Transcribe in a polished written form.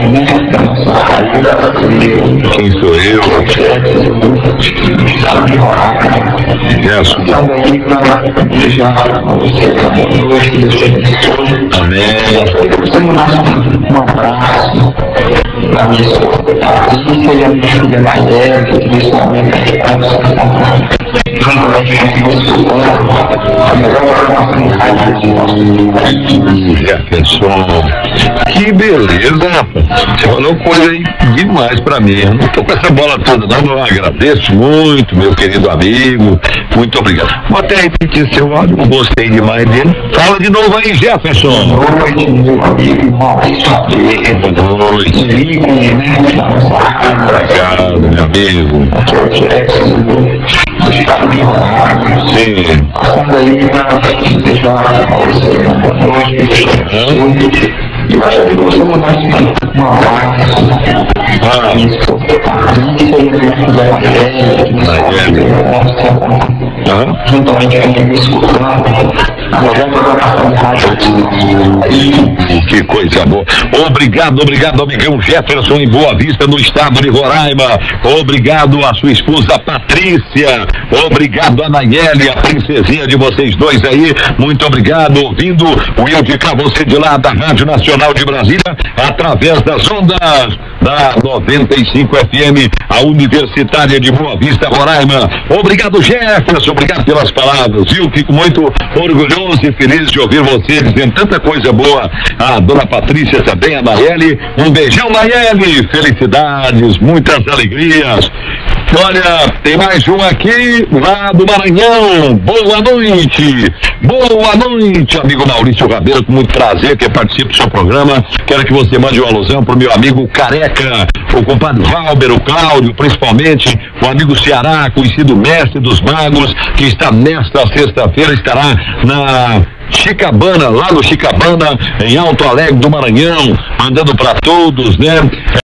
né? Da nossa rádio. Quem sou eu? Yes. Também para desejar a você boa noite, que Deus te abençoe. Amém. Você mandar um abraço para minha esposa Patrícia e a minha filha Maia, que nesse momento está juntamente com o nosso a melhor programação de rádio. Jefferson, que beleza, rapaz. Você falou coisa aí demais pra mim. Eu não tô com essa bola toda, não. Eu agradeço muito, meu querido amigo. Muito obrigado. Vou até repetir seu áudio, eu gostei demais dele. Fala de novo aí, Jefferson. Boa noite, meu amigo Maurício. Boa noite. Ícone, né? Da nossa rádio. Obrigado, meu amigo. Aqui é o Jackson do estado de Roraima. Sim. Passando aí para desejar a você uma boa noite, que Deus te abençoe. E gostaria que você mandasse um abraço para minha esposa Patrícia e a minha filha Maia, que nesse momento juntamente comigo escutando a melhor programação de rádio. Que coisa boa. Obrigado, amigão Jefferson em Boa Vista, no estado de Roraima. Obrigado a sua esposa Patrícia. Obrigado a Nayeli, a princesinha de vocês dois aí. Muito obrigado. Ouvindo o Wilde K, você de lá da Rádio Nacional de Brasília, através das ondas da 95 FM, a Universitária de Boa Vista, Roraima. Obrigado, Jefferson. Obrigado pelas palavras, viu? Fico muito orgulhoso e feliz de ouvir você dizendo tanta coisa boa. A dona Patrícia também, a Nayeli. Um beijão, Nayeli. Felicidades, muitas alegrias. Olha, tem mais um aqui lá do Maranhão. Boa noite. Boa noite, amigo Maurício Rabelo, com muito prazer que participe do seu programa. Quero que você mande uma alusão pro meu amigo Careca, o compadre Valber, o Cláudio, principalmente o amigo Ceará, conhecido mestre dos magos, que está nesta sexta-feira, estará na Chicabana, lá no Chicabana, em Alto Alegre do Maranhão, mandando para todos, né?